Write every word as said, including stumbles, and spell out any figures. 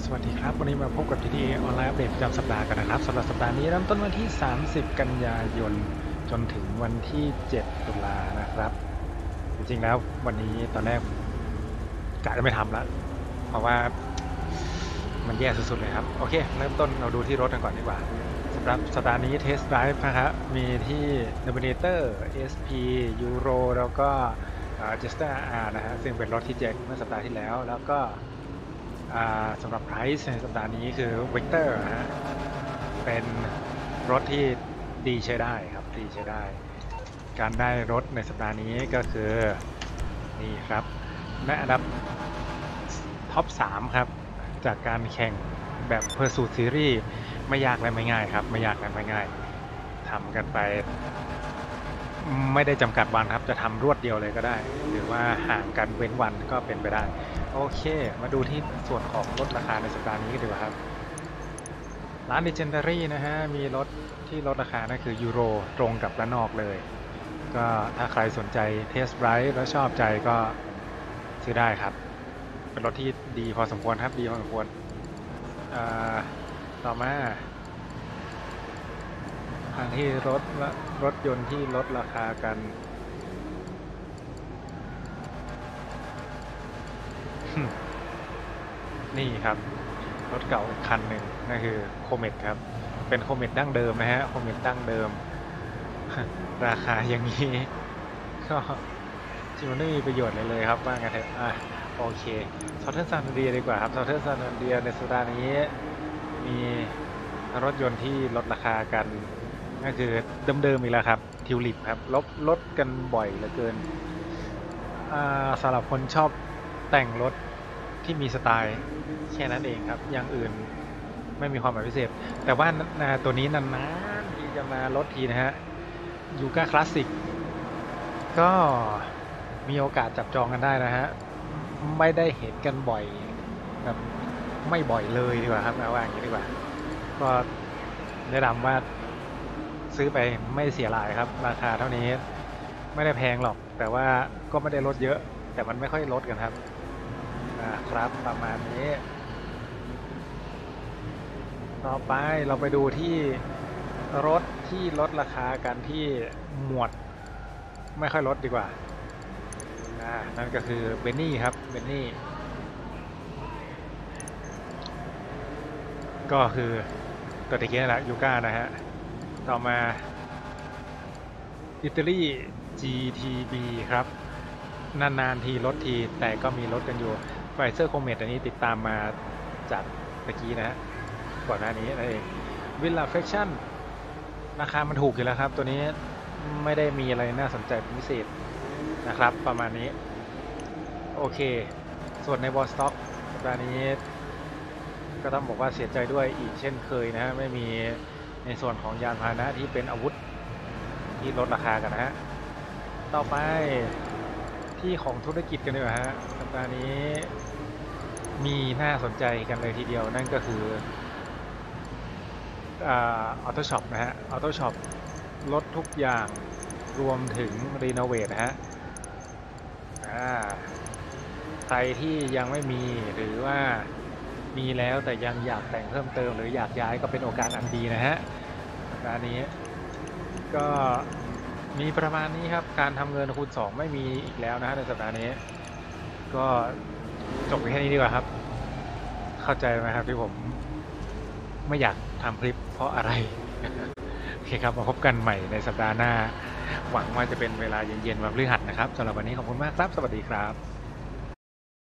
สวัสดีครับวันนี้มาพบกับ จี ที เอ ออนไลน์อัปเดตประจำสัปดาห์กันนะครับสำหรับสัปดาห์นี้เริ่มต้นวันที่สามสิบกันยายนจนถึงวันที่เจ็ดตุลานะครับจริงๆแล้ววันนี้ตอนแรกกะจะไม่ทำแล้วเพราะว่ามันแย่สุดๆเลยครับโอเคเริ่มต้นเราดูที่รถกันก่อนดีกว่าสำหรับสัปดาห์นี้เทสต์ไดรฟ์นะครับมีที่ Navigator เอส พี Euro แล้วก็ Jester อาร์ นะฮะซึ่งเป็นรถที่แจกเมื่อสัปดาห์ที่แล้วแล้วก็สำหรับ Price ในสัปดาห์นี้คือ Vector นะฮะเป็นรถที่ดีใช้ได้ครับดีใช้ได้การได้รถในสัปดาห์นี้ก็คือนี่ครับในอันดับท็อปสามครับจากการแข่งแบบ Pursuit Series ไม่ยากและไม่ง่ายครับไม่ยากและไม่ง่ายทำกันไปไม่ได้จำกัดวันครับจะทำรวดเดียวเลยก็ได้หรือว่าห่างกันเว้นวันก็เป็นไปได้โอเคมาดูที่ส่วนของลดราคาในสัปดาห์นี้กันดีกว่าครับร้าน Legendary นะฮะมีรถที่ลดราคานั่นคือยูโรตรงกับระนอกเลยก็ถ้าใครสนใจเทสไดรฟ์แล้วชอบใจก็ซื้อได้ครับเป็นรถที่ดีพอสมควรครับดีพอสมควรต่อมาทางที่รถรถยนต์ที่ลดราคากันนี่ครับรถเก่าคันหนึ่งนั่นคือโคเมตครับเป็นโคเมตดั้งเดิมนะฮะโคเมตดั้งเดิมราคาอย่างนี้ก็จริงมันไม่มีประโยชน์เลยเลยครับว่างั้นเถอะอ่ะโอเคซอเทอร์ซันเดียดีกว่าครับซอเทอร์ซันเดียในสัปดาห์นี้มีรถยนต์ที่ลดราคากันนั่นคือเดิมๆอีกแล้วครับทิวลิปครับลดลดกันบ่อยเหลือเกินสำหรับคนชอบแต่งรถที่มีสไตล์แค่นั้นเองครับอย่างอื่นไม่มีความหมายพิเศษแต่ว่าตัวนี้นานๆที่จะมาลดทีนะฮะยูก้าคลาสสิกก็มีโอกาสจับจองกันได้นะฮะไม่ได้เห็นกันบ่อยแบบไม่บ่อยเลยดีกว่าครับเอาว่าอย่างนี้ดีกว่าก็แนะนำว่าซื้อไปไม่เสียหลายครับราคาเท่านี้ไม่ได้แพงหรอกแต่ว่าก็ไม่ได้ลดเยอะแต่มันไม่ค่อยลดกันครับนะครับประมาณนี้ต่อไปเราไปดูที่รถที่ลดราคากันที่หมวดไม่ค่อยลดดีกว่าอ่านั่นก็คือเบนนี่ครับเบนนี่ก็คือตัวตะกี้นั่นแหละยูก้านะฮะต่อมาอิตาลี จี ที บี ครับนานๆทีลดทีแต่ก็มีลดกันอยู่ไฟเซอร์โคเมตอันนี้ติดตามมาจากตะกี้นะฮะก่อนหน้านี้นั่นเองวิลล่าเฟคชั่นราคามันถูกอยู่แล้วครับตัวนี้ไม่ได้มีอะไรน่าสนใจเป็นพิเศษนะครับประมาณนี้โอเคส่วนในวอลสต็อกสัปดาห์นี้ก็ต้องบอกว่าเสียใจด้วยอีกเช่นเคยนะฮะไม่มีในส่วนของยานพาหนะที่เป็นอาวุธที่ลดราคากันนะฮะต่อไปที่ของธุรกิจกันดีกว่าฮะสัปดาห์นี้มีน่าสนใจกันเลยทีเดียวนั่นก็คือออโต้ช็อปนะฮะออโต้ช็อปลดทุกอย่างรวมถึงรีโนเวทนะฮะใครที่ยังไม่มีหรือว่ามีแล้วแต่ยังอยากแต่งเพิ่มเติมหรืออยากย้ายก็เป็นโอกาสอันดีนะฮะสัปดาห์นี้ก็มีประมาณนี้ครับการทำเงินคูณสองไม่มีอีกแล้วนะฮะในสัปดาห์นี้ก็จบแค่นี้ดีกว่าครับเข้าใจไหมครับที่ผมไม่อยากทำคลิปเพราะอะไรโอเคครับมาพบกันใหม่ในสัปดาห์หน้าหวังว่าจะเป็นเวลาเย็นๆวันพฤหัสนะครับสำหรับวันนี้ขอบคุณมากครับสวัสดีครับ